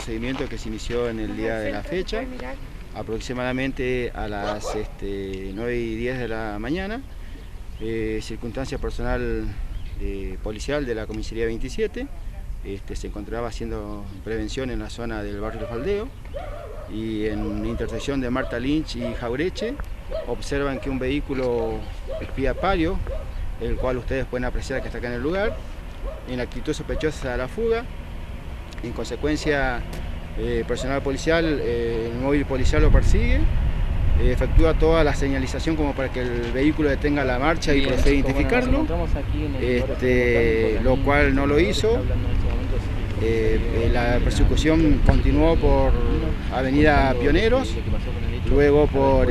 procedimiento que se inició en el día de la fecha, aproximadamente a las 9:10 de la mañana, circunstancia personal policial de la comisaría 27, se encontraba haciendo prevención en la zona del barrio de Faldeo y en intersección de Marta Lynch y Jaureche observan que un vehículo Fiat Palio, el cual ustedes pueden apreciar que está acá en el lugar, en actitud sospechosa a la fuga. En consecuencia, personal policial, el móvil policial lo persigue, efectúa toda la señalización como para que el vehículo detenga la marcha y proceda a identificarlo, lo cual no lo hizo. La persecución continuó por Avenida Pioneros, luego por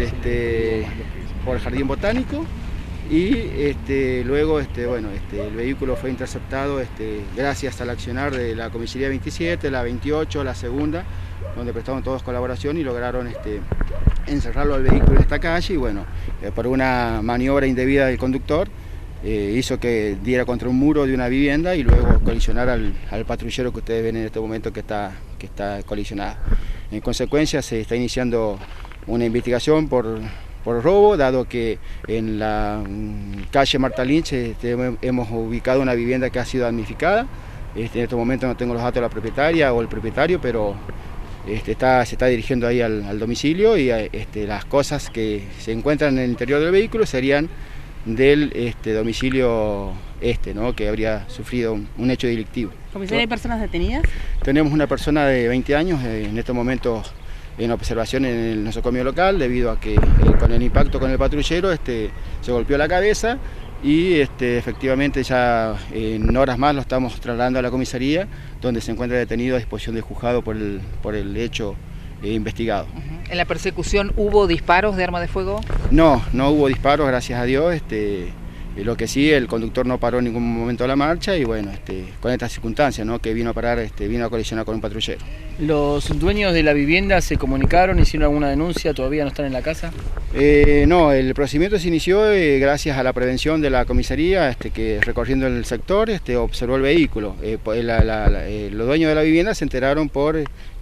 Jardín Botánico y luego el vehículo fue interceptado gracias al accionar de la comisaría 27, la 28, la segunda, donde prestaron todos colaboración y lograron encerrarlo al vehículo en esta calle y bueno, por una maniobra indebida del conductor hizo que diera contra un muro de una vivienda y luego colisionara al patrullero que ustedes ven en este momento que está colisionado. En consecuencia se está iniciando una investigación por robo, dado que en la calle Marta Lynch hemos ubicado una vivienda que ha sido damnificada. En este momento no tengo los datos de la propietaria o el propietario, pero se está dirigiendo ahí al domicilio y las cosas que se encuentran en el interior del vehículo serían del domicilio ¿no? Que habría sufrido un hecho delictivo. ¿Comisaría, hay personas detenidas? Tenemos una persona de 20 años en estos momentos en observación en el nosocomio local, debido a que con el impacto con el patrullero se golpeó la cabeza y efectivamente ya en horas más lo estamos trasladando a la comisaría, donde se encuentra detenido a disposición del juzgado por el hecho investigado. ¿En la persecución hubo disparos de arma de fuego? No hubo disparos, gracias a Dios. Lo que sí, el conductor no paró en ningún momento la marcha y bueno, con estas circunstancias, ¿no? Que vino a parar, vino a colisionar con un patrullero. ¿Los dueños de la vivienda se comunicaron, hicieron alguna denuncia, todavía no están en la casa? No, el procedimiento se inició gracias a la prevención de la comisaría, que recorriendo el sector observó el vehículo. Los dueños de la vivienda se enteraron por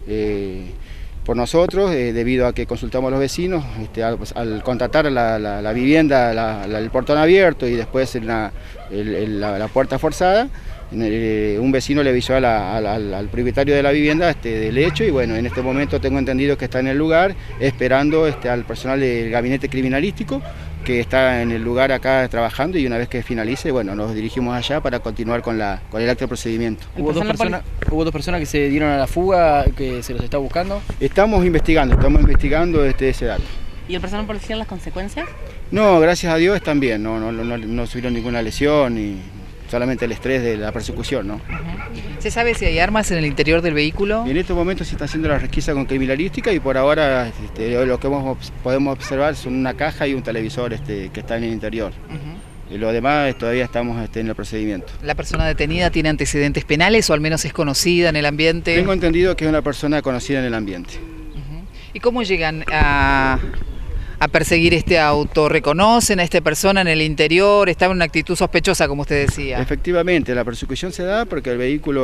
nosotros, debido a que consultamos a los vecinos, al contratar la vivienda, el portón abierto y después la puerta forzada, un vecino le avisó al propietario de la vivienda del hecho y bueno, en este momento tengo entendido que está en el lugar esperando al personal del gabinete criminalístico que está en el lugar acá trabajando y una vez que finalice, bueno, nos dirigimos allá para continuar con el acto de procedimiento. ¿Hubo dos personas que se dieron a la fuga, que se los está buscando? Estamos investigando ese dato. ¿Y el personal policial las consecuencias? No, gracias a Dios están bien, no sufrieron ninguna lesión y solamente el estrés de la persecución, ¿no? ¿Se sabe si hay armas en el interior del vehículo? En este momento se está haciendo la requisa con criminalística y por ahora lo que podemos observar son una caja y un televisor que está en el interior. Y lo demás todavía estamos en el procedimiento. ¿La persona detenida tiene antecedentes penales o al menos es conocida en el ambiente? Tengo entendido que es una persona conocida en el ambiente. ¿Y cómo llegan a perseguir este auto? ¿Reconocen a esta persona en el interior? ¿Estaba en una actitud sospechosa, como usted decía? Efectivamente, la persecución se da porque el vehículo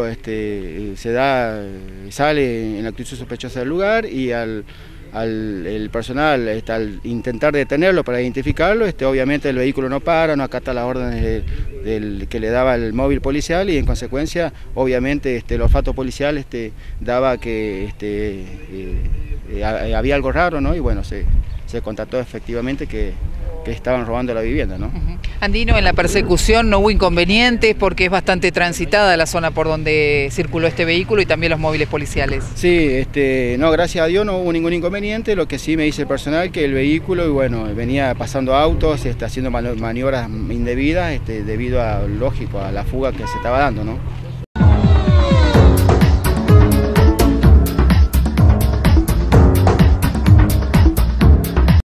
sale en actitud sospechosa del lugar y el personal, al intentar detenerlo para identificarlo, obviamente el vehículo no para, no acata las órdenes que le daba el móvil policial y en consecuencia, obviamente, el olfato policial daba que había algo raro, ¿no? Y bueno, se constató efectivamente que estaban robando la vivienda, ¿no? Andino, en la persecución no hubo inconvenientes porque es bastante transitada la zona por donde circuló este vehículo y también los móviles policiales. Sí, no, gracias a Dios no hubo ningún inconveniente, lo que sí me dice el personal que el vehículo, y bueno, venía pasando autos, haciendo maniobras indebidas debido a, lógico, a la fuga que se estaba dando, ¿no?